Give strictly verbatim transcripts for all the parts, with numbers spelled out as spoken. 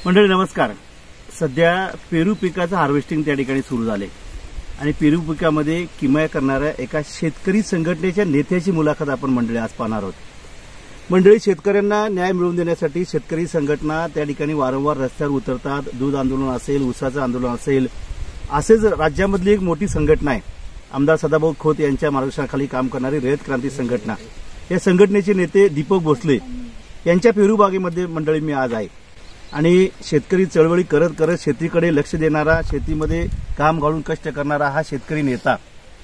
मंडळी नमस्कार. सध्या पेरू पिकाचं हार्वेस्टिंग त्या ठिकाणी सुरू झाले आणि पेरू पिकामध्ये किमया करणाऱ्या एका शेतकरी संघटनेच्या नेत्याची मुलाखत आपण मंडळी आज पाहणार आहोत. मंडळी, शेतकऱ्यांना न्याय मिळवून देण्यासाठी शेतकरी संघटना त्या ठिकाणी वारंवार रस्त्यावर उतरतात. दूध आंदोलन असेल, ऊसाचं आंदोलन असेल, असेच राज्यामधली एक मोठी संघटना आहे. आमदार सदाभाऊ खोत यांच्या मार्गदर्शनाखाली काम करणारी रयत क्रांती संघटना. या संघटनेचे नेते दीपक भोसले यांच्या पेरू बागेमध्ये मंडळी मी आज आहे आणि शेतकरी चळवळी करत करत शेतीकडे लक्ष देणारा, शेतीमध्ये काम घालून कष्ट करणारा हा शेतकरी नेता,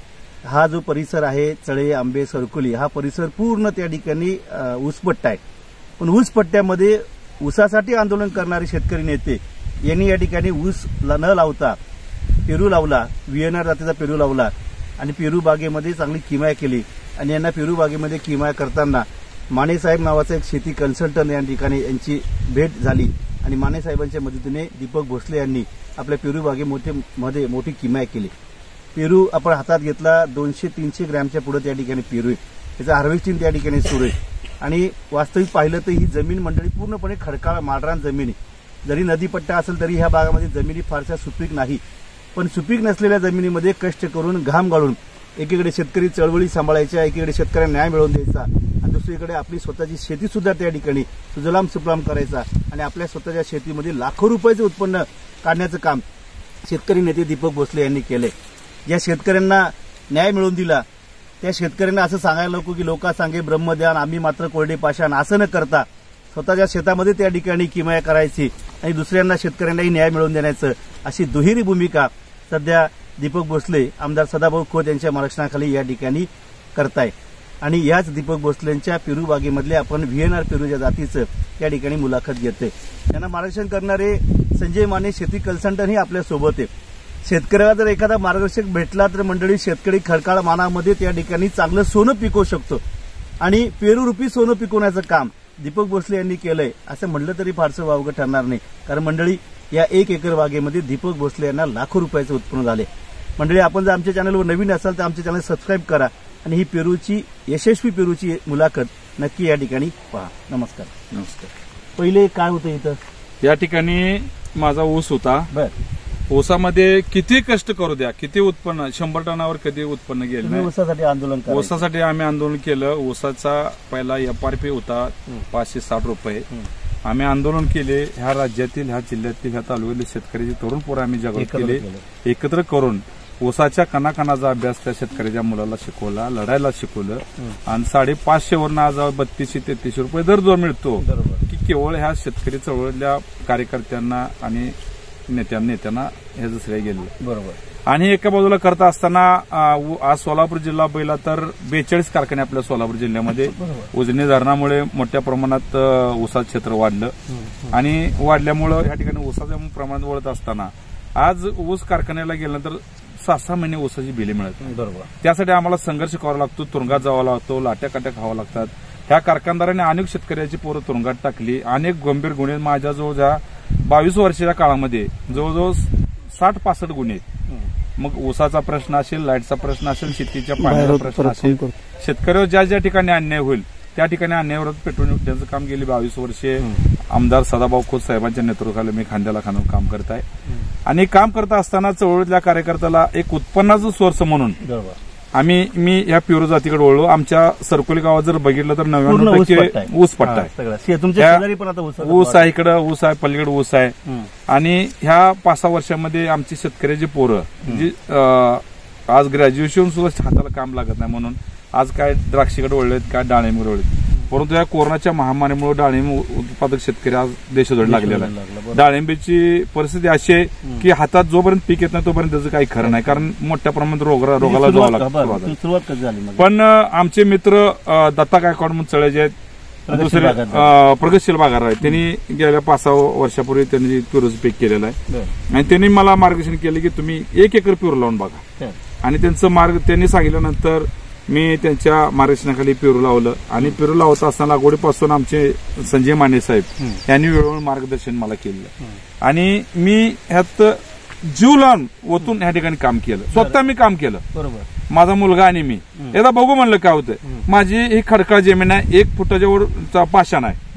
हा जो परिसर आहे चळे, आंबे, सरकुली, हा परिसर पूर्ण त्या ठिकाणी ऊसपट्टा आहे. पण ऊसपट्ट्यामध्ये ऊसासाठी आंदोलन करणारे शेतकरी नेते यांनी या ठिकाणी ऊस न लावता पेरू लावला, व्हीएनआर जातीचा पेरू लावला आणि पेरू बागेमध्ये चांगली किमया केली. आणि यांना पेरू बागेमध्ये किमया करताना मानेसाहेब नावाचा एक शेती कन्सल्टंट या ठिकाणी यांची भेट झाली आणि मानेसाहेबांच्या मदतीने दीपक भोसले यांनी आपल्या पेरू बागेमध्ये मोठी किमया केली. पेरू आपण हातात घेतला, दोनशे तीनशे ग्रॅमच्या पुढे त्या ठिकाणी पेरू आहे. त्याचं हार्वेस्टिंग त्या ठिकाणी सुरू आहे आणि वास्तविक पाहिलं तर ही जमीन मंडळी पूर्णपणे खडकाळ माडरान जमीन आहे. जरी नदीपट्टा असेल तरी ह्या भागामध्ये जमिनी फारशा सुपीक नाही. पण सुपीक नसलेल्या जमिनीमध्ये कष्ट करून घाम गाळून एकीकडे शेतकरी चळवळी सांभाळायच्या, एकीकडे शेतकऱ्यांना न्याय मिळवून द्यायचा आणि दुसरीकडे आपली स्वतःची शेती सुद्धा त्या ठिकाणी सुजलाम सुफलाम करायचा आणि आपल्या स्वतःच्या शेतीमध्ये लाखो रुपयाचे उत्पन्न काढण्याचं काम शेतकरी नेते दीपक भोसले यांनी केले. ज्या शेतकऱ्यांना न्याय मिळवून दिला त्या शेतकऱ्यांना असं सांगायला नको की लोका सांगे ब्रह्मद्यान, आम्ही मात्र कोरडे पाषाण, असं न करता स्वतःच्या शेतामध्ये त्या ठिकाणी किमया करायची आणि दुसऱ्यांना शेतकऱ्यांनाही न्याय मिळवून देण्याचं, अशी दुहेरी भूमिका सध्या दीपक भोसले आमदार सदाभाऊ खोत यांच्या मार्गदर्शनाखाली या ठिकाणी करताय. आणि याच दीपक भोसलेंच्या पेरू बागेमधले आपण व्हीएनआर पेरूच्या जातीचं या ठिकाणी मुलाखत घेतोय. त्यांना मार्गदर्शन करणारे संजय माने शेती कन्सल्टंटही आपल्या सोबत आहे. शेतकऱ्याला जर एखादा मार्गदर्शक भेटला तर मंडळी शेतकरी खडकाळ मानामध्ये त्या ठिकाणी चांगलं सोनं पिकवू शकतो आणि पेरू रूपी सोनं पिकवण्याचं काम दीपक भोसले यांनी केलंय असं म्हटलं तरी फारसं वावगं ठरणार नाही. कारण मंडळी, या एक एकर बागेमध्ये दीपक भोसले यांना लाखो रुपयाचं उत्पन्न झाले. मंडळी, आपण जर आमच्या चॅनलवर नवीन असाल तर आमच्या चॅनल सबस्क्राईब करा आणि ही पेरूची यशस्वी पेरूची मुलाखत नक्की या ठिकाणी पहा. नमस्कार. नमस्कार. पहिले काय होतं इथं? या ठिकाणी माझा ऊस होता. बर. ऊसामध्ये किती कष्ट करू द्या, किती उत्पन्न, शंभर टनावर कधी उत्पन्न गेलं नाही. ऊसासाठी आंदोलन केलं. ऊसासाठी आम्ही आंदोलन केलं. ऊसाचा पहिला एफआरपी होता पाचशे साठ रुपये. आम्ही आंदोलन केले. ह्या राज्यातील, ह्या जिल्ह्यातील, ह्या तालुक्यातील शेतकऱ्याची तरुण पोरं आम्ही जागृत केले. एकत्र करून ऊसाच्या कणाकणाचा अभ्यास त्या शेतकऱ्याच्या मुलाला शिकवला, लढायला शिकवलं आणि साडेपाचशे वरून आज बत्तीसशे तेहतीसशे रुपये दर जो मिळतो की केवळ ह्या शेतकरी चळवळीतल्या कार्यकर्त्यांना आणि नेत्यांना नेत्यांना ह्याचं श्रेय गेलं. बरोबर. आणि एका बाजूला करता असताना आज सोलापूर जिल्हा पहिला तर बेचाळीस कारखाने आपल्या सोलापूर जिल्ह्यामध्ये उजनी धरणामुळे मोठ्या प्रमाणात ऊसाचं क्षेत्र वाढलं आणि वाढल्यामुळं या ठिकाणी ऊसाचं प्रमाण वाढत असताना आज ऊस कारखान्याला गेल्यानंतर सहा सहा महिने ऊसाची बिले मिळत नाही. बरोबर. त्यासाठी आम्हाला संघर्ष करावा लागतो, तुरुंगात जावा लागतो, लाट्या काट्या खावा लागतात. ह्या कारखानदारांनी अनेक शेतकऱ्याची पोरं तुरुंगात टाकली. अनेक गंभीर गुन्हे माझ्याजवळ ज्या बावीस वर्षाच्या काळामध्ये जवळजवळ साठ पासष्ट गुन्हे. मग ऊसाचा प्रश्न असेल, लाईटचा प्रश्न असेल, शेतीच्या पाण्याचा प्रश्न असेल, शेतकऱ्यावर ज्या ज्या ठिकाणी अन्याय होईल त्या ठिकाणी अन्यायावर पेटवून उठण्याचं काम गेली बावीस वर्षे आमदार सदाभाऊ खोत साहेबांच्या नेतृत्वाखाली मी खांद्याला खांदून काम करत आहे. आणि काम करत असताना चळवळीतल्या कार्यकर्त्याला एक उत्पन्नाचा सोर्स म्हणून आम्ही मी या पेरू जातीकडे वळलो. आमच्या सरकोली गावात जर बघितलं तर नव्याण्णव टक्के ऊस पट्टा आहे. ऊस आहे, इकडं ऊस आहे, पलीकडे ऊस आहे. आणि ह्या पाच सहा वर्षामध्ये आमची शेतकऱ्याची पोरं म्हणजे आज ग्रॅज्युएशन सुद्धा हाताला काम लागत नाही म्हणून आज काय द्राक्षीकडे वळलेत, काय डाळिंबकडे वळलेत. परंतु या कोरोनाच्या महामारीमुळे डाळिंब उत्पादक शेतकरी आज देशोधड लागलेला आहे. डाळिंबीची परिस्थिती अशी आहे की हातात जोपर्यंत पीक येत नाही तोपर्यंत त्याचं काही खरं नाही, कारण मोठ्या प्रमाणात रोग रोगाला जावं लागतं. सुरुवात कशी झाली? पण आमचे मित्र दत्ता गायकवाड म्हणून चळेचे आहेत, दुसरे प्रगतशील बागार आहेत. त्यांनी गेल्या पाच सहा वर्षापूर्वी त्यांनी पेरूचं पीक केलेलं आहे आणि त्यांनी मला मार्गदर्शन केलं की तुम्ही एक एकर पेरू लावून बघा. आणि त्यांचं मार्ग त्यांनी सांगितल्यानंतर मी त्यांच्या मार्गदर्शनाखाली पेरू लावलं आणि पेरू लावत असताना लागवडीपासून आमचे संजय माने साहेब यांनी वेळोवेळ मार्गदर्शन मला केलं आणि मी ह्यात जीव लावून ओतून ह्या ठिकाणी काम केलं. स्वतः मी काम केलं. बरोबर. माझा मुलगा आणि मी एकदा बघू म्हणलं काय होतं. माझी ही खडकाळ जमीन आहे, एक फुटाच्या वरचा पाषाण आहे.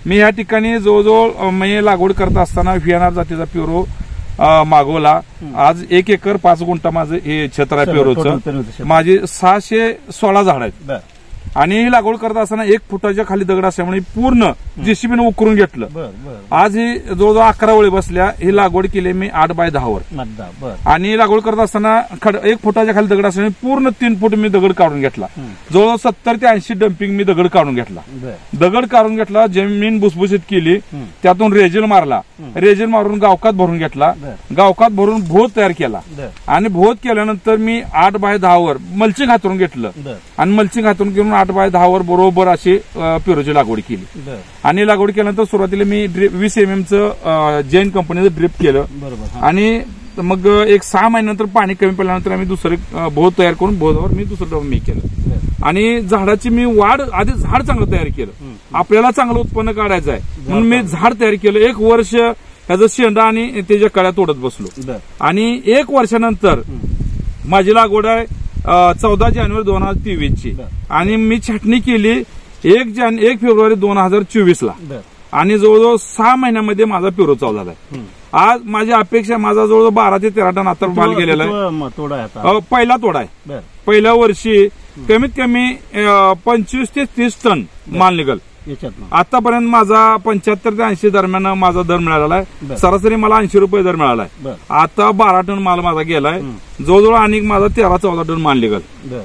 मी या ठिकाणी जवळजवळ मी लागवड करत असताना व्हीएनआर जातीचा पेरू मागवला. आज एक एकर पाच गुंठा माझं हे क्षेत्र आहे पेरूचं. माझी सहाशे सोळा झाड आहेत आणि ही लागवड करत असताना एक फुटाच्या खाली दगड असल्यामुळे पूर्ण जेसीबीने उकरून घेतलं. आज ही जवळजवळ अकरा वेळी बसल्या. ही लागवड केली मी आठ बाय दहावर आणि लागवड करत असताना एक फुटाच्या खाली दगड असल्याने पूर्ण तीन फूट मी दगड काढून घेतला. जवळजवळ सत्तर ते ऐंशी डम्पिंग मी दगड काढून घेतला. दगड काढून घेतला, जमीन भुसभुशीत केली, त्यातून रेजल मारला, रेजल मारून गावकात भरून घेतला, गावकात भरून भोत तयार केला आणि भोत केल्यानंतर मी आठ बाय दहावर मल्चिंग हातरून घेतलं आणि मल्चिंग हातरून घेऊन आठ बाय दहावर बरोबर अशी पेरूची लागवड केली. आणि लागवड केल्यानंतर सुरुवातीला मी वीस एम एमचं जैन कंपनीचं ड्रिप केलं आणि मग एक सहा महिन्यानंतर पाणी कमी पडल्यानंतर आम्ही दुसरे बोध तयार करून बोधावर मी दुसरं डबा मी केलं आणि झाडाची मी वाढ आधी झाड चांगलं तयार केलं. आपल्याला चांगलं उत्पन्न काढायचं आहे म्हणून मी झाड तयार केलं. एक वर्ष त्याचं शेंडा आणि त्याच्या कळ्या तोडत बसलो आणि एक वर्षानंतर माझी लागवड आहे चौदा जानेवारी दोन हजार तेवीस ची आणि मी छाटणी केली एक जान एक फेब्रुवारी दोन हजार चोवीस ला आणि जवळजवळ सहा महिन्यामध्ये माझा पेरू चालू झालाय. आज माझी अपेक्षा माझा जवळजवळ बारा ते तेरा टन आता माल गेलेला आहे. पहिला तोडा आहे. पहिल्या वर्षी कमीत कमी पंचवीस ते तीस टन माल निघल. आतापर्यंत माझा पंच्याहत्तर ते ऐंशी दरम्यान माझा दर मिळालेला आहे. सरासरी मला ऐंशी रुपये दर मिळालाय. आता बारा टन माल माझा गेलाय. जवळजवळ आणि माझा तेरा चौदा टन माल निघल.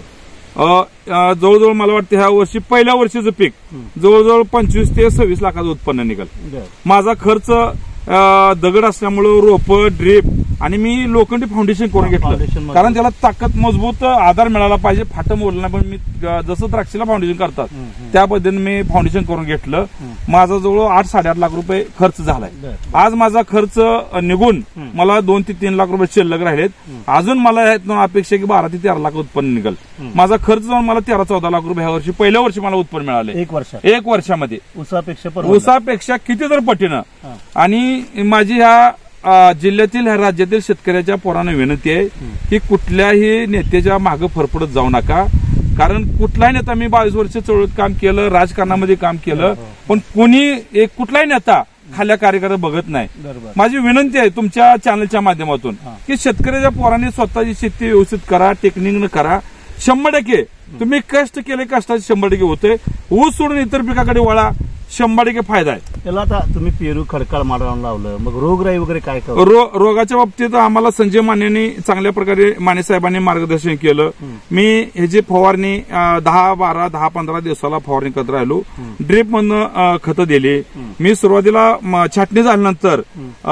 जवळजवळ मला वाटतं ह्या वर्षी पहिल्या वर्षीचं पीक जवळजवळ पंचवीस ते सव्वीस लाखाचं उत्पन्न निघल. माझा खर्च दगड असल्यामुळे रोप ड्रीप आणि मी लोखंडी फाउंडेशन करून घेतलं कारण त्याला ताकद मजबूत आधार मिळाला पाहिजे. फाटं मोडलं नाही पण मी जसं द्राक्षीला फाउंडेशन करतात त्या पद्धतीने मी फाउंडेशन करून घेतलं. माझा जवळ आठ साडेआठ लाख रुपये खर्च झालाय. आज माझा खर्च निघून मला दोन ते तीन लाख रुपये शिल्लक राहिलेत. अजून मला अपेक्षा की बारा ते तेरा लाख उत्पन्न निघल. माझा खर्च जाऊन मला तेरा चौदा लाख रुपये ह्या वर्षी पहिल्या वर्षी मला उत्पन्न मिळाले एक वर्ष एक वर्षामध्ये ऊसापेक्षा ऊसापेक्षा किती तर पटीनं. आणि माझी ह्या जिल्ह्यातील ह्या राज्यातील शेतकऱ्याच्या पोरांना विनंती आहे की कुठल्याही नेत्याच्या मागे फरफडत जाऊ नका. कारण कुठलाही नेता मी बावीस वर्ष चळवळीत काम केलं, राजकारणामध्ये काम केलं, पण कोणी एक कुठलाही नेता खाल्या कार्यकर्ता बघत नाही. माझी विनंती आहे तुमच्या चॅनलच्या माध्यमातून की शेतकऱ्याच्या पोरांनी स्वतःची शेती व्यवस्थित करा, टेक्निकनं करा. शंभर टक्के तुम्ही कष्ट केले कष्टाचे शंभर टक्के होते. ऊस सोडून इतर पिकाकडे वळा, शंभर टक्के फायदा आहे. त्याला आता तुम्ही पेरू खडकाळ मारून लावलं, मग रोगराई वगैरे काय रो, रोगाच्या बाबतीत आम्हाला संजय मानेंनी चांगल्या प्रकारे माने साहेबांनी मार्गदर्शन केलं. मी हे जे फवारणी दहा बारा दहा पंधरा दिवसाला फवारणी करत राहिलो. ड्रीप मधनं खतं दिली. मी सुरुवातीला छाटणी झाल्यानंतर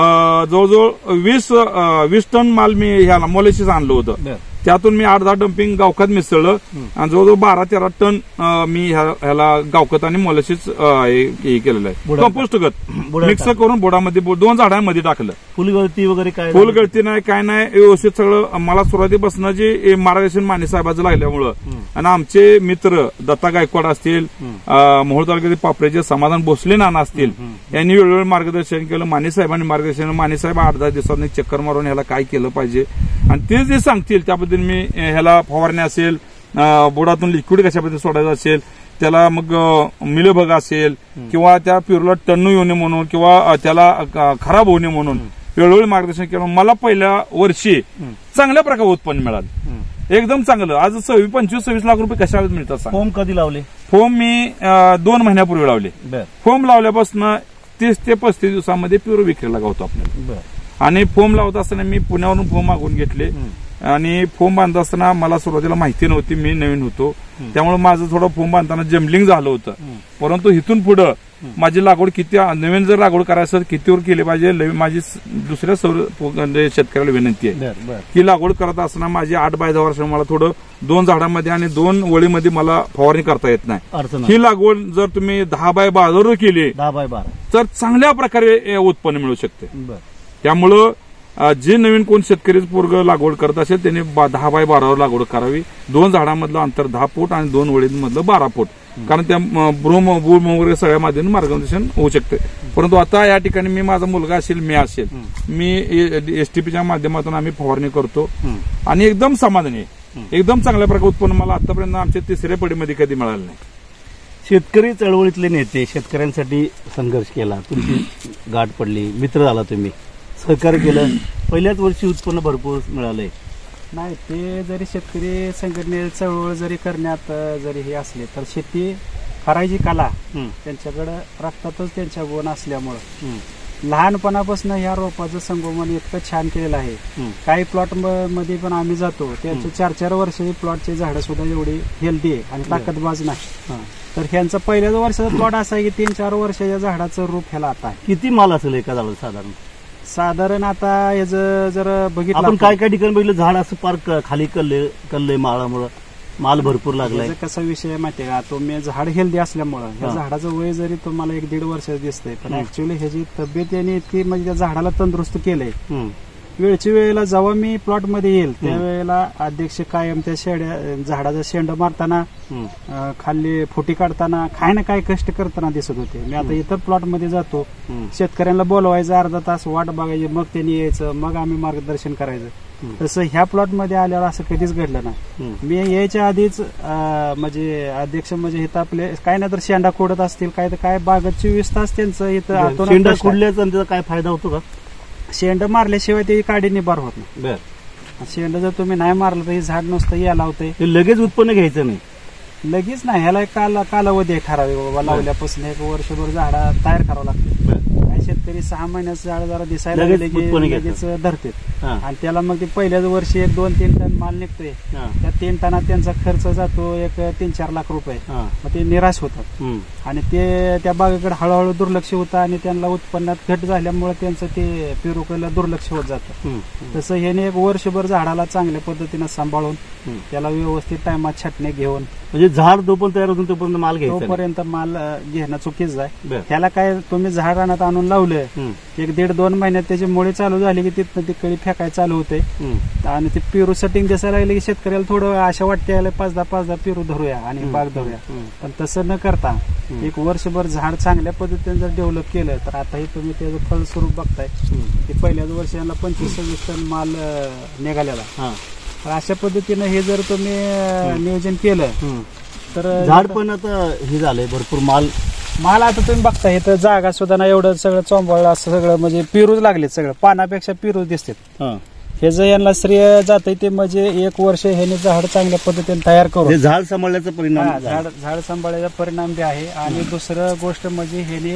जवळजवळ वीस वीस टन माल मी ह्याला मोलेसिस आणलं होतं. त्यातून मी आठ दहा डम्पिंग गावखत मिसळलं आणि जवळजवळ बारा तेरा टन मी ह्याला गावखत आणि मोलेसिस हे केलेलं आहे. कंपोस्ट खत मिक्स करून बोडामध्ये दोन झाडांमध्ये टाकलं. फुलगळती वगैरे काय फुलगळती नाही काय नाही व्यवस्थित सगळं. मला सुरुवातीपासून जे मार्गदर्शन माने साहेबांचं लागल्यामुळं आणि आमचे मित्र दत्ता गायकवाड असतील, मोहोळ तालुक्यातील पापरेचे समाधान भोसले नाना असतील, यांनी वेळोवेळी मार्गदर्शन केलं. माने साहेबांनी मार्गदर्शन माने साहेब आठ दहा दिवसांनी चक्कर मारून ह्याला काय केलं पाहिजे आणि ते जे सांगतील त्या मी ह्याला फवारणी असेल, बोर्डातून लिक्विड कशा पद्धतीने सोडायचं असेल, त्याला मग मिलबग असेल किंवा त्या पेरूला टन्नू येऊ नये म्हणून किंवा त्याला खराब होऊ नये म्हणून वेळोवेळी मार्गदर्शन केलं. मला पहिल्या वर्षी चांगल्या प्रकारे उत्पन्न मिळालं, एकदम चांगलं. आज सव्वीस पंचवीस सव्वीस लाख रुपये कशा मिळतात. फोम कधी लावले? फोम मी दोन महिन्यापूर्वी लावले. फोम लावल्यापासून तीस ते पस्तीस दिवसामध्ये पेरू विक्रीला गावतो आपल्याला. आणि फोम लावत असताना मी पुण्यावरून फोम मागून घेतले आणि फोम बांधत असताना मला सुरुवातीला माहिती नव्हती, मी नवीन होतो त्यामुळे माझं थोडं फोम बांधताना जम्बलिंग झालं होतं. परंतु इथून पुढं माझी लागवड किती नवीन जर लागवड करायचं असेल कितीवर केली पाहिजे. माझी दुसऱ्या शेतकऱ्याला विनंती आहे की लागवड करत असताना माझी आठ बाय दहा वर्ष मला थोडं दोन झाडांमध्ये आणि दोन वळीमध्ये मला फवारणी करता येत नाही. ही लागवड जर तुम्ही दहा बाय बारा केली दहा बाय बारा तर चांगल्या प्रकारे उत्पन्न मिळू शकते. त्यामुळं जे नवीन कोण शेतकरी पोरग लागवड करत असेल त्यांनी दहा बाय बारावर लागवड करावी. दोन झाडांमधलं अंतर दहा फूट आणि दोन वळींमधलं बारा फूट. कारण त्या ब्रोम बूम वगैरे सगळ्या माध्यमातून मार्गदर्शन होऊ शकते. परंतु आता या ठिकाणी मी माझा मुलगा असेल मी असेल मी एसटीपीच्या माध्यमातून आम्ही फवारणी करतो आणि एकदम समाधानी आहे. एकदम चांगल्या प्रकारे उत्पन्न मला आतापर्यंत आमच्या तिसऱ्या पिढीमध्ये कधी मिळालं नाही. शेतकरी चळवळीतले नेते, शेतकऱ्यांसाठी संघर्ष केला, तुमची गाठ पडली, मित्र झाला, तुम्ही सहकार्य केलं, पहिल्याच वर्षी उत्पन्न भरपूर मिळालंय. नाही, ते जरी शेतकरी संघटने चळवळ जरी करण्यात जरी हे असले तर शेती करायची कला त्यांच्याकडे रक्तातच त्यांच्या गुण असल्यामुळं लहानपणापासून ह्या रोपाचं संगोपन इतकं छान केलेलं आहे. काही प्लॉट मध्ये पण आम्ही जातो, त्यांचे चार चार वर्षाची प्लॉटची झाडं सुद्धा एवढी हेल्दी आहे आणि ताकदबाज नाही. तर ह्यांचा पहिल्याच वर्षाचा प्लॉट असा आहे की तीन चार वर्षाच्या झाडाचं रूप ह्याला आता आहे. किती माल असेल एका झाडाला साधारण? साधारण आता याचं जर बघितलं आपण काय काय ठिकाणी बघितलं झाड असं पार खाली कल्ले कल्ले माळामुळे माल भरपूर लागलाय. कसा विषय माहितीये का, तुम्ही झाड हेल्दी असल्यामुळं या झाडाचं वय जरी तुम्हाला एक दीड वर्षाचं दिसतंय, पण ऍक्च्युअली ह्याची तब्येत याने इतकी म्हणजे त्या झाडाला तंदुरुस्त केलंय. वेळच्या वेळेला जेव्हा मी प्लॉट मध्ये येईल त्यावेळेला अध्यक्ष कायम त्या शेड्या झाडाचा शेंड मारताना, खाली फुटी काढताना, काय ना काय कष्ट करताना दिसत होते. मी आता इतर प्लॉट मध्ये जातो, शेतकऱ्यांना बोलवायचं, अर्धा तास वाट बघायची, मग त्यांनी यायचं, मग आम्ही मार्गदर्शन करायचं. तसं ह्या प्लॉट मध्ये आल्यावर असं कधीच घडलं नाही. मी यायच्या आधीच म्हणजे अध्यक्ष म्हणजे इथं आपले काय ना तर शेंडा खोडत असतील, काय तर काय बागत चोवीस तास त्यांचं इथं शेंडा खोडल्याचा त्याचा काय फायदा होतो का? शेंड मारल्याशिवाय ते काडी निबार होत नाही. शेंड जर तुम्ही नाही मारलं तर हे झाड नुसतं यायला होतंय. लगेच उत्पन्न घ्यायचं नाही, लगेच नाही, ह्याला एक काल कालावधी आहे ठराविक. बाबा लावल्यापासून एक वर्षभर झाडा तयार करावं लागतं. काही शेतकरी सहा महिन्याचं झाड जरा दिसायला लगेच धरते आणि त्याला मग ते पहिल्याच वर्षी एक दोन तीन टन माल निघतोय. त्या तीन टनात त्यांचा खर्च जातो एक तीन चार लाख रुपये. मग ते निराश होतात आणि ते त्या बागेकडे हळूहळू दुर्लक्ष होतं आणि त्यांना उत्पन्नात घट झाल्यामुळे त्यांचं ते पेरूकडे दुर्लक्ष होत जातं. तसं ह्याने एक वर्षभर झाडाला चांगल्या पद्धतीनं सांभाळून त्याला व्यवस्थित टायमात छाटणे घेऊन, म्हणजे झाड जोपर्यंत तयार होतं तोपर्यंत माल घ्यायचा, तोपर्यंत माल घेणं चुकीचं आहे. त्याला काय तुम्ही झाड रानात आणून लावलं, एक दीड दोन महिन्यात त्याची मुळी चालू झाली की तिथं ती कळी फेकाय चालू होते आणि ते पेरू सेटिंग दिसायला लागले की शेतकऱ्याला थोडं आशा वाटते पाच दहा पाच दहा पेरू धरूया आणि बाग धरूया. पण तसं न करता एक वर्षभर झाड चांगल्या पद्धतीने जर डेव्हलप केलं तर आताही तुम्ही त्याचं फळ स्वरूप बघताय. ते पहिल्याच वर्षाला पंचवीस सव्वीस टन माल निघालेला. अशा पद्धतीनं हे जर तुम्ही नियोजन केलं तर झाड पण आता हे झालंय भरपूर माल माल आता तुम्ही बघताय इथं जागा सुद्धा ना एवढं सगळं चोंबळलं असं सगळं म्हणजे पिरूज लागलेत, सगळं पानापेक्षा पिरूज दिसतात. हे जर यांना श्रेय जात ते म्हणजे एक वर्ष ह्याने झाड चांगल्या पद्धतीने तयार करून झाड सांभाळण्याचा परिणाम, झाड झाड सांभाळण्याचा परिणाम बी आहे. आणि दुसरं गोष्ट म्हणजे ह्याने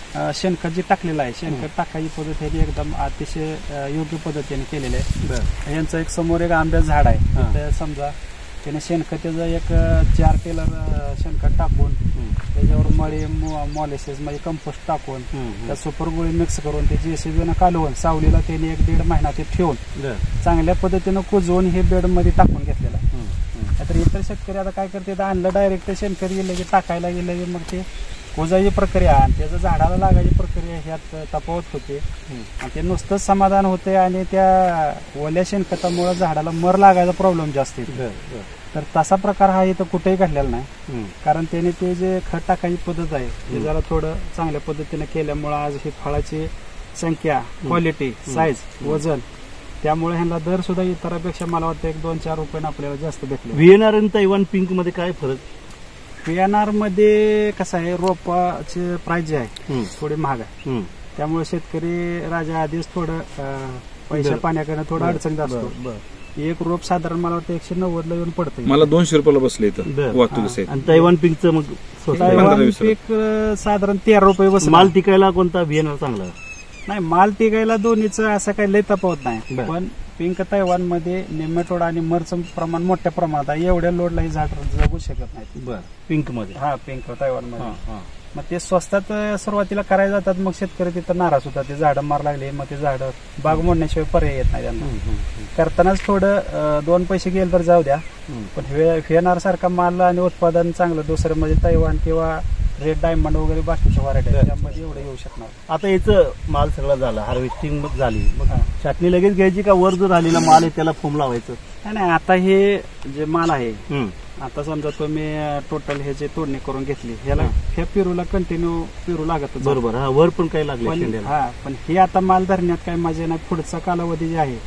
शेणखत जे टाकलेलं आहे, शेणखत टाकायची पद्धत ह्याने एकदम अतिशय योग्य पद्धतीने केलेली आहे. यांचं एक समोर एक आंब्याचं झाड आहे, समजा त्याने शेणखताचं एक चार टेलर शेणखत टाकून त्याच्यावर मळी मॉलिसिस म्हणजे कंपोस्ट टाकून त्या सुपर गोळी मिक्स करून ते जेसीबीनं कालवून सावलीला त्याने एक दीड महिना ते ठेवून चांगल्या पद्धतीनं कुजवून हे बेड मध्ये टाकून घेतलेलं आहे. तर इतर शेतकरी आता काय करते, आणलं डायरेक्ट शेणखत गेलं की टाकायला गेलं की मग ते कुजायची प्रक्रिया आणि त्याचं झाडाला लागायची प्रक्रिया ह्यात तफावत होते आणि ते नुसतंच समाधान होते आणि त्या ओल्या शेणखतामुळे झाडाला मर लागायचा प्रॉब्लेम जास्त येतो. तर तसा प्रकार हा इथं कुठेही घडलेला नाही, कारण त्याने ते जे खत टाकायची पद्धत आहे ते जरा थोडं चांगल्या पद्धतीने केल्यामुळे आज ही फळाची संख्या, क्वालिटी, साईज, वजन, त्यामुळे ह्यांना दर सुद्धा इतरांपेक्षा मला वाटतं एक दोन चार रुपये आपल्याला जास्त भेटले. व्हीएनआर आणि तैवान पिंक मध्ये काय फरक? व्हीएनआर मध्ये कसं आहे, रोपाचे प्राइस जे आहे थोडी महाग आहे, त्यामुळे शेतकरी राजा आधीच थोडं पैशा पाण्याकडे थोडं अडचणीत असतो. एक रोप साधारण मला वाटतं एकशे नव्वद ला येऊन पडतं. मला दोनशे रुपयाला बसले इथं. आणि तैवान पिंकचं मग तैवान पीक साधारण तेरा रुपये बसलं. माल टिकायला कोणता व्हीएनआर चांगला? नाही, माल टिकायला दोन्हीचं असं काही लय तफावत नाही, पण पिंक तैवान मध्ये नेमॅटोड आणि मरचं प्रमाण मोठ्या प्रमाणात आहे. एवढ्या लोडला ही झाड जगू शकत नाही. बरं, पिंक मध्ये. हा, पिंक तैवान मध्ये मग ते स्वस्तात सुरुवातीला करायला जातात, मग शेतकरी तिथं नाराज होतात. ते झाडं मार लागले, मग ते झाडं बाग मोडण्याशिवाय पर्याय येत नाही त्यांना. करतानाच थोडं दोन पैसे गेले तर जाऊ द्या, पण व्हीएनआर सारखा माल आणि उत्पादन चांगलं दुसरं म्हणजे तैवान किंवा रेड डायमंड वगैरे बाकीच्या व्हरायटी त्यामध्ये एवढं येऊ शकणार. आता याचं माल सगळा झाला, हार्वेस्टिंग झाली, मग छाटणी लगेच घ्यायची का वर जो राहिलेला माल आहे त्याला फोम लावायचं? नाही, आता हे जे माल आहे, आता समजा तुम्ही टोटल ह्याची तोडणी करून घेतली, ह्याला ह्या पेरूला कंटिन्यू पेरू लागत. बरोबर, हा वर पण काही लागले. हा, पण हे आता माल धरण्यात काही मजा नाही. पुढचा कालावधी जे आहे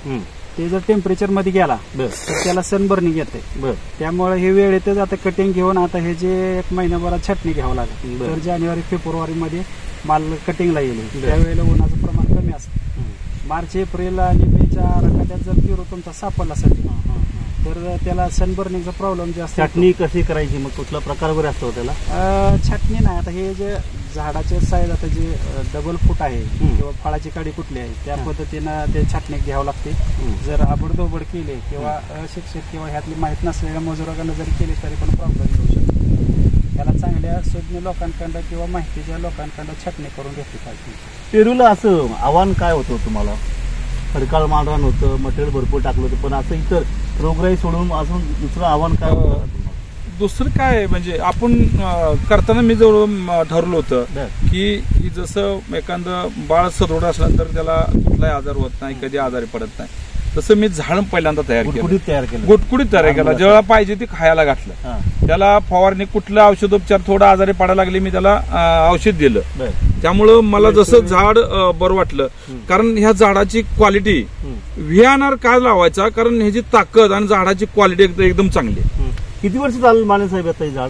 ते जर टेम्परेचर मध्ये गेला बर तर त्याला सनबर्निंग येते. बर त्यामुळे हे वेळेतच आता कटिंग घेऊन आता हे जे एक महिन्याभरात छाटणी घ्यावं लागेल. बरं. तर जानेवारी फेब्रुवारी मध्ये माल कटिंगला येईल. त्यावेळेला उन्हाचं प्रमाण कमी असतं. मार्च एप्रिल आणि मेच्या रखात्यात जर पेरू तुमचा सापडला असेल तर त्याला सनबर्निंगचा प्रॉब्लेम जास्त. छाटणी कशी करायची मग, कुठला प्रकार वगैरे असतो त्याला? अं, छाटणी नाही. आता हे जे झाडाचे साईज आता जे डबल फूट आहे किंवा फळाची काडी कुठली आहे त्या पद्धतीनं ते छाटणी घ्यावं लागते. जर आबडधोबड केले किंवा अशिक्षित किंवा ह्यातली माहीत नसलेल्या मजुरांना जरी केली तरी पण प्रॉब्लेम येऊ शकतो. त्याला चांगल्या सुज्ञ लोकांकडं किंवा माहितीच्या लोकांकडं छाटणी करून घेतली पाहिजे. पेरूला असं आव्हान काय होतं तुम्हाला? खडकाळ मांडरान होतं, मटेरियल भरपूर टाकलं होतं, पण असं इतर रोगराई सोडून अजून दुसरं आव्हान काय होतं? दुसरं काय म्हणजे आपण अं, करताना मी जवळ ठरवलं होतं की जसं एखादं बाळ सदृढ असल्यानंतर त्याला कुठलाही आजार होत नाही, कधी आजारी पडत नाही, तसं मी झाड पहिल्यांदा तयार केलं, गुटगुटीत तयार केलं गुटगुटीत तयार केला. जेव्हा पाहिजे ते खायला घातलं. त्याला फवारणी कुठलं औषधोपचार थोडा आजारी पडायला लागले मी त्याला अं, औषध दिलं. त्यामुळं मला जसं झाड अं, बरं वाटलं. कारण ह्या झाडाची क्वालिटी व्हियानार काय लावायचा, कारण ह्याची ताकद आणि झाडाची क्वालिटी एकदम चांगली आहे. किती वर्ष चालेल माने साहेब आता हे झाड?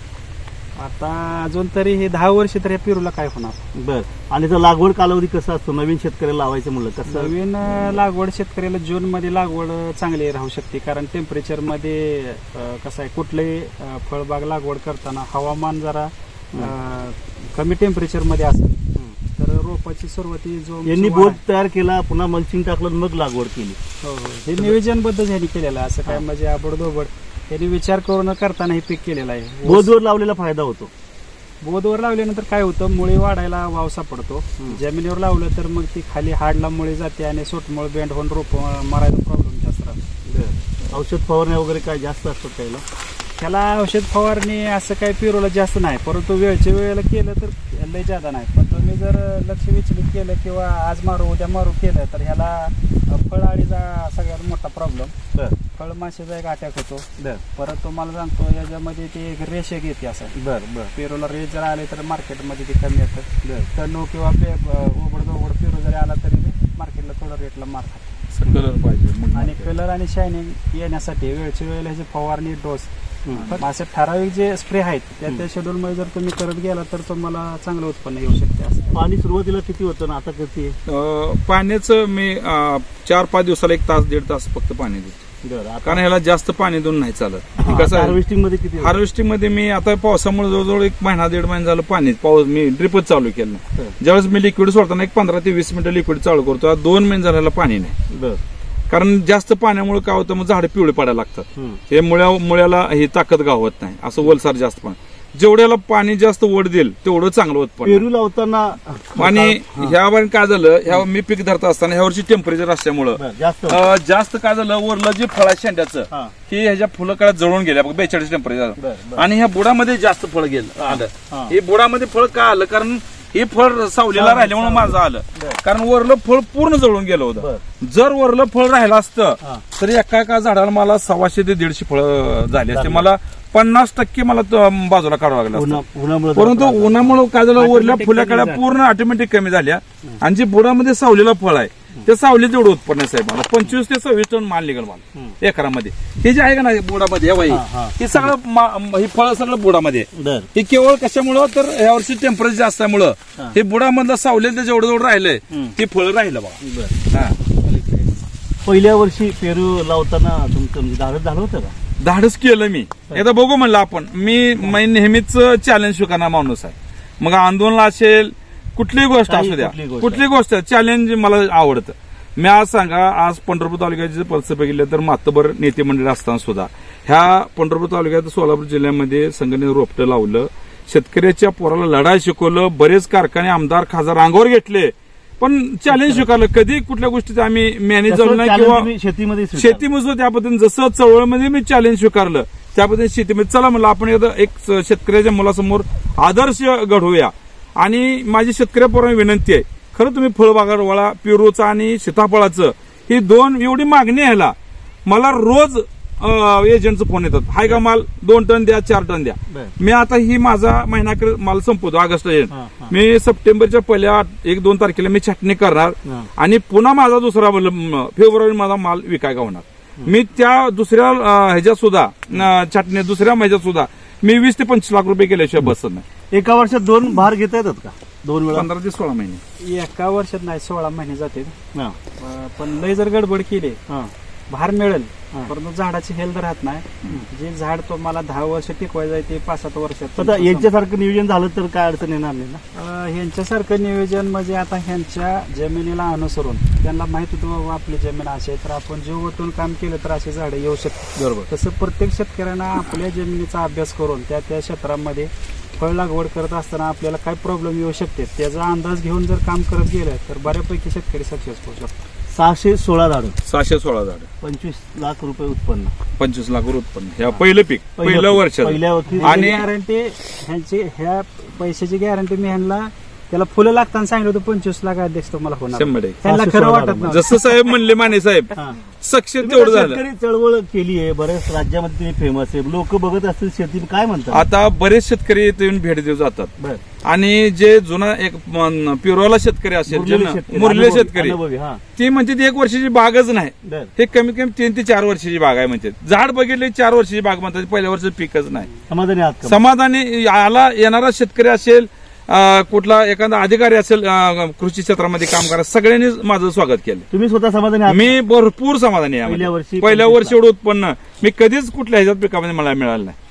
आता अजून तरी हे दहा वर्ष तर या पेरूला काय होणार. बर. आणि त्याचा लागवड कालावधी कसा असतो? नवीन शेतकऱ्याला लावायचं म्हणलं कसं? नवीन लागवड शेतकऱ्याला जून मध्ये लागवड चांगली राहू शकते. कारण टेम्परेचर मध्ये अं, कसं आहे कुठलंही अं, फळबाग लागवड करताना हवामान जरा अं, कमी टेम्परेचर मध्ये असेल तर रोपाची सुरुवाती जो यांनी बोध तयार केला, पुन्हा मल्चिंग टाकलं, मग लागवड केली. हो हो हे नियोजनबद्ध ह्यांनी केलेलं आहे. असं काय म्हणजे आबडधोबड त्यांनी विचार करून करताना हे पीक केलेलं आहे. बोधवर लावलेला फायदा होतो. बोधवर लावल्यानंतर काय होतं, मुळी वाढायला वाव सापडतो. जमिनीवर लावलं तर मग ती खाली हाडला मुळी जाते आणि सोटमुळ बेंड होऊन रोप मारायचा प्रॉब्लेम जास्त राहतो. औषध फवारणी वगैरे काय जास्त असतात त्याला? त्याला औषध फवारणी असं काही पेरूला जास्त नाही, परंतु वेळच्या वेळेला केलं तर लय जादा नाही. पण तुम्ही जर लक्ष विचलित केलं किंवा आज मारू उद्या मारू केलं तर ह्याला फळआळीचा सगळ्यात मोठा प्रॉब्लेम, फळमाशीचा एक अटॅक होतो. परत तुम्हाला सांगतो याच्यामध्ये ते एक रेष एक येते असं. बरं बरं पेरूला रेष जर आले तर मार्केटमध्ये ते कमी येतं. तणू किंवा ओबड दोबड पेरू जरी आला तरी मार्केटला थोडं रेटला मारतात. कलर पाहिजे आणि कलर आणि शायनिंग येण्यासाठी वेळच्या वेळेला ह्याची फवारणी डोस असे ठराविक जे स्प्रे आहेत त्या त्या शेड्यूल मध्ये जर तुम्ही करत गेला तर तुम्हाला चांगलं उत्पन्न येऊ शकते. असं पाणी सुरुवातीला किती होतं ना आता किती? पाण्याचं मी अं, चार पाच दिवसाला एक तास दीड तास फक्त पाणी देतो. कारण ह्याला जास्त पाणी देऊन नाही चालत. कसं हार्वेस्टिंग मध्ये किती? हार्वेस्टिंग मध्ये मी आता पावसामुळे जवळजवळ एक महिना दीड महिना झालं पाणी पाऊस मी ड्रिपच चालू केलं. ज्यावेळेस मी लिक्विड सोडताना एक पंधरा ते वीस मिनिटं लिक्विड चालू करतो. दोन महिने झाल्याला पाणी नाही. कारण जास्त पाण्यामुळे काय होतं, मग झाडं पिवळे पडायला लागतात. हे मुळ्या मुळ्याला ही ताकद गावत नाही. असं वलसार जास्त पाणी, जेवढ्याला पाणी जास्त वड देईल तेवढं चांगलं उत्पन्न. पेरू लावताना आणि ह्या वेळी काय झालं, ह्या मी पीक धरत असताना ह्या वर्षी टेम्परेचर असल्यामुळं जास्त काय झालं, वरलं जे फळ आहे शेंड्याचं हे ह्याच्या फुलं काळात जळून गेल्या बघ बेचाळीस टेम्परेचर. आणि ह्या बुडामध्ये जास्त फळ गेलं आलं. हे बुडामध्ये फळ का आलं, कारण हे फळ सावलीला राहिल्यामुळे माझं आलं. कारण वरलं फळ पूर्ण जळून गेलं होतं. जर वरलं फळ राहिलं असतं तर एका एका झाडाला मला सव्वाशे ते दीडशे फळ झाली असते. मला पन्नास टक्के मला बाजूला काढावं लागलं. परंतु उन्हामुळे काय झालं, वरल्या फुल्याकडे पूर्ण ऑटोमॅटिक कमी झाल्या. आणि जे बुडामध्ये सावलीला फळ आहे ते सावली तेवढं उत्पन्न साहेब मला पंचवीस ते सव्वीस टन माल निघाल मला एकरामध्ये. हे जे आहे का ना बुडामध्ये हे सगळं हे फळ सगळं बुडामध्ये. हे केवळ कशामुळं तर या वर्षी टेम्परेचर जास्त असल्यामुळं हे बुडामधलं सावलीला जेवढं जेवढं राहिलंय ते फळ राहिलं बघा. पहिल्या वर्षी पेरू लावताना तुमचं म्हणजे धाडस झालं होतं का? धाडस केलं मी. एकदा बघू म्हणलं आपण. मी नेहमीच चॅलेंज स्वीकारणारा माणूस आहे. मग आंदोलन असेल कुठलीही गोष्ट असू द्या, कुठली गोष्ट चॅलेंज मला आवडतं. मी आज सांगा, आज पंढरपूर तालुक्याचे परिसर बघितले तर मातबर नेते मंडळी असताना सुद्धा ह्या पंढरपूर तालुक्यात सोलापूर जिल्ह्यामध्ये संघटनेने रोपटं लावलं, शेतकऱ्याच्या पोराला लढाई शिकवलं, बरेच कारखाने आमदार खासदार अंगावर घेतले, पण चॅलेंज स्वीकारलं. कधी कुठल्या गोष्टीचं आम्ही मॅनेज झालो नाही किंवा शेतीमध्ये शेतीमध्ये त्या पद्धतीने जसं चळवळमध्ये मी चॅलेंज स्वीकारलं त्या पद्धतीने शेतीमध्ये चला म्हणलं आपण एकदा एक शेतकऱ्याच्या मुलासमोर आदर्श घडवूया. आणि माझी शेतकऱ्या पोरांना विनंती आहे, खरं तुम्ही फळबागावर वळा. पेरूचं आणि सीताफळाचं ही दोन एवढी मागणी ह्याला मला रोज एजंटचा फोन येतात, हाय का माल दोन टन द्या, चार टन द्या. मी आता ही माझा महिना माल संपवतो ऑगस्ट एंड, मी सप्टेंबरच्या पहिल्या एक दोन तारखेला मी छाटणी करणार आणि पुन्हा माझा दुसरा फेब्रुवारी माझा माल विकायला होणार. मी त्या दुसऱ्या ह्याच्यात सुद्धा छाटणी दुसऱ्या ह्याच्यात सुद्धा मी वीस ते पंचवीस लाख रुपये केल्याशिवाय बसत नाही. एका वर्षात दोन भार घेता येतात का? दोन वेळा पंधरा ते सोळा महिने एका वर्षात नाही, सोळा महिने जाते. पण लय जर गडबड केली भार मिळेल, परंतु झाडाची हेल्थ राहत नाही. जे झाड तुम्हाला दहा वर्ष टिकवायचं आहे ते पाच सात वर्षात. आता यांच्यासारखं नियोजन झालं तर काय अडचण येणार नाही ना? ह्यांच्यासारखं नियोजन म्हणजे आता ह्यांच्या जमिनीला अनुसरून त्यांना माहित होतं बाबा आपली जमीन अशी आहे, तर आपण जीव ओतून काम केलं तर अशी झाडं येऊ शकतात. बरोबर. तसं प्रत्येक शेतकऱ्यांना आपल्या जमिनीचा अभ्यास करून त्या त्या क्षेत्रामध्ये फळ लागवड करत असताना आपल्याला काय प्रॉब्लेम येऊ शकते त्याचा अंदाज घेऊन जर काम करत गेलं तर बऱ्यापैकी शेतकरी सक्सेस होऊ शकतो. सहाशे सोळा झाडं, सहाशे सोळा झाडं, पंचवीस लाख रुपये उत्पन्न, पंचवीस लाख रुपये उत्पन्न ह्या पहिलं पीक पहिलं वर्ष. आणि गॅरंटी ह्यांची ह्या पैशाची गॅरंटी मी ह्यांना त्याला फुलं लागताना सांगितलं होतं पंचवीस लाख अध्यक्ष तुम्हाला होणार. शंभर त्यांना खरं वाटत नाही. जसं साहेब म्हणले माने साहेब सक्सेस तेवढं झालं. शेतकरी चळवळ केली आहे, बऱ्याच राज्यामध्ये तुम्ही फेमस आहे, लोक बघत असतील शेती काय म्हणतात. आता बरेच शेतकरी इथे येऊन भेट देऊ जातात आणि जे जुना एक पिरोला शेतकरी असेल, मुरले शेतकरी, ते म्हणते एक वर्षाची बागच नाही, हे कमीत कमी तीन ते चार वर्षाची बाग आहे म्हणते. झाड बघितले चार वर्षाची बाग म्हणतात, पहिल्या वर्षाचं पीकच नाही. समाधानी आहात? समाधानी. आला येणारा शेतकरी असेल, कुठला एखादा अधिकारी असेल कृषी क्षेत्रामध्ये काम करा, सगळ्यांनी माझं स्वागत केलं. तुम्ही स्वतः समाधानी आहात? मी भरपूर समाधानी आहे. पहिल्या वर्षी पहिल्या वर्षी एवढं उत्पन्न मी कधीच कुठल्या ह्याच्यात पिकामध्ये मला मिळालं नाही.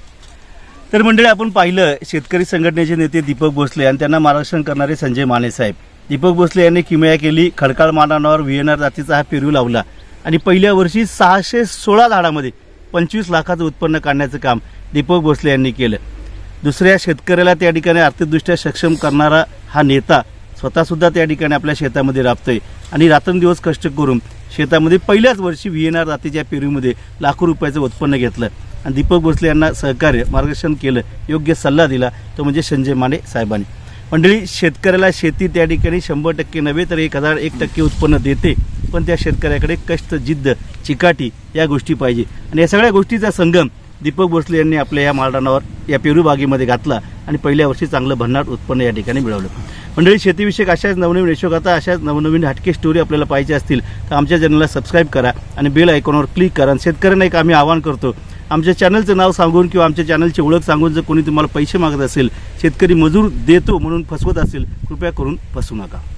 तर मंडळी, आपण पाहिलं शेतकरी संघटनेचे नेते दीपक भोसले आणि त्यांना मार्गदर्शन करणारे संजय माने साहेब. दीपक भोसले यांनी किमया केली, खडकाळ मानावर व्हीएनआर जातीचा हा पेरू लावला आणि पहिल्या वर्षी सहाशे सोळा झाडामध्ये पंचवीस लाखाचं उत्पन्न काढण्याचं काम दीपक भोसले यांनी केलं. दुसऱ्या शेतकऱ्याला त्या ठिकाणी आर्थिकदृष्ट्या सक्षम करणारा हा नेता स्वतः सुद्धा त्या ठिकाणी आपल्या शेतामध्ये राबतोय आणि रात्रंदिवस कष्ट करून शेतामध्ये पहिल्याच वर्षी व्हीएनआर जातीच्या पेरूमध्ये लाखो रुपयाचं उत्पन्न घेतलं आणि दीपक भोसले यांना सहकार्य मार्गदर्शन केलं, योग्य सल्ला दिला तो म्हणजे संजय माने साहेबांनी. मंडळी, शेतकऱ्याला शेती त्या ठिकाणी शंभर टक्के नव्हे तर एक हजार एक टक्के उत्पन्न देते, पण त्या शेतकऱ्याकडे कष्ट, जिद्द, चिकाटी या गोष्टी पाहिजे आणि या सगळ्या गोष्टीचा संगम दीपक भोसले यांनी आपल्या या मालरानावर या पेरू बागेमध्ये घातला आणि पहिल्या वर्षी चांगलं भन्नाट उत्पन्न या ठिकाणी मिळवलं. मंडळी, शेतीविषयक अशाच नवनवीन यशोगाथा, अशाच नवनवीन हटके स्टोरी आपल्याला पाहिजे असतील तर आमच्या चॅनलला सबस्क्राईब करा आणि बेल आयकॉनवर क्लिक करा. शेतकऱ्यांना एक आम्ही आवाहन करतो, आमच्या चॅनलचं नाव सांगून किंवा आमच्या चॅनलची ओळख सांगून जर कोणी तुम्हाला पैसे मागत असेल, शेतकरी मजूर देतो म्हणून फसवत असेल, कृपया करून फसवू नका.